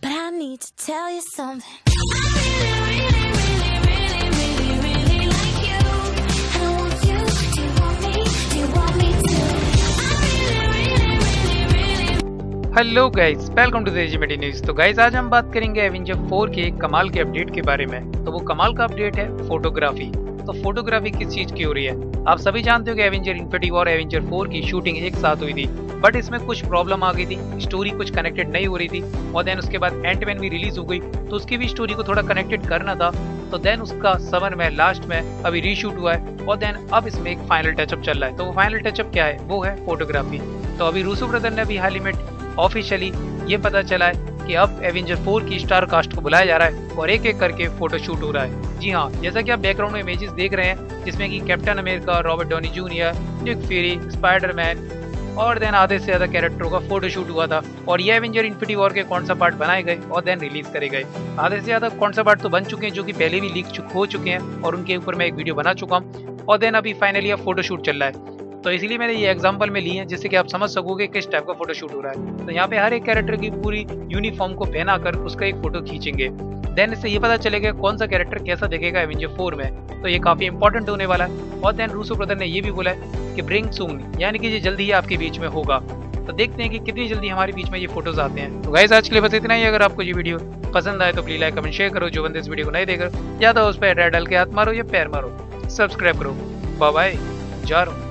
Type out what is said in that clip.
but I need to tell you something. Hello guys, welcome to the एजीमेटी news. तो guys, आज हम बात करेंगे एवेंजर 4 के कमाल के अपडेट के बारे में। तो वो कमाल का अपडेट है फोटोग्राफी। तो फोटोग्राफी किस चीज की हो रही है? आप सभी जानते हो कि एवेंजर इन्फिनिटी वॉर एवेंजर 4 की शूटिंग एक साथ हुई थी, बट इसमें कुछ प्रॉब्लम आ गई थी, स्टोरी कुछ कनेक्टेड नहीं हो रही थी। और देन उसके बाद एंटमैन भी रिलीज हो गई, तो उसकी भी स्टोरी को थोड़ा कनेक्टेड करना था। तो देन उसका समर में लास्ट में अभी रीशूट हुआ है, और देन अब इसमें एक फाइनल टचअप चल रहा है। तो वो फाइनल टचअप क्या है? वो है फोटोग्राफी। तो अभी रूसो ब्रदर ने भी हाल ही में ऑफिशियली ये पता चला है कि अब एवेंजर 4 की स्टार कास्ट को बुलाया जा रहा है और एक एक करके फोटो शूट हो रहा है। जी हाँ, जैसा कि आप बैकग्राउंड में इमेजेस देख रहे हैं, जिसमें कि captain America, Robert Downey junior, Nick Fury, Spiderman और देन आधे से ज्यादा कैरेक्टरों का फोटो शूट हुआ था। और ये एवेंजर इन्फिनिटी वॉर के कौन सा पार्ट बनाए गए और देन रिलीज करे गए। आधे से ज्यादा कौन सा पार्ट तो बन चुके हैं, जो कि पहले भी लीक हो चुके हैं, और उनके ऊपर मैं एक वीडियो बना चुका हूँ। और देन अभी फाइनली अब फोटो शूट चल रहा है। तो इसलिए मैंने ये एग्जांपल में ली है, जिससे कि आप समझ सकोगे किस टाइप का फोटो शूट हो रहा है। तो यहाँ पे हर एक कैरेक्टर की पूरी यूनिफॉर्म को पहना कर उसका एक फोटो खींचेंगे। देन इससे ये पता चलेगा कौन सा कैरेक्टर कैसा दिखेगा एवेंजर 4 में। तो ये काफी इंपॉर्टेंट होने वाला है। और देन रूसो ब्रदर ने ये भी बोला है कि ब्रिंग सून, यानी कि ये जल्दी ही आपके बीच में होगा। तो देखते हैं कि कितनी जल्दी हमारे बीच में ये फोटोज आते हैं। तो गाइस, आज के लिए बस इतना ही। अगर आपको ये वीडियो पसंद आए तो प्लीज लाइक, कमेंट, शेयर करो। जो बंदे इस वीडियो को नहीं देख रहे, या तो उस पर डाल के हाथ मारो या पैर मारो, सब्सक्राइब करो। बाय बाय, जा रहा हूँ।